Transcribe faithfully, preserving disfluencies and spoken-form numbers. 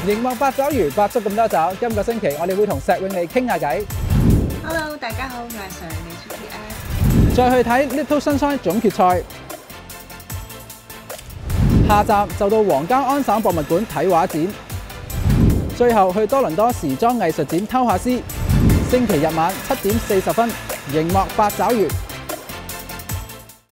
熒幕八爪魚百足咁多爪，今個星期我哋會同石永利傾下偈， Hello， 大家好，我係常利 G P S。 再去睇 Little Sunshine 總決賽。下集就到皇家安省博物館睇畫展，最後去多倫多時裝藝術展偷下師。星期日晚七點四十分，熒幕八爪魚。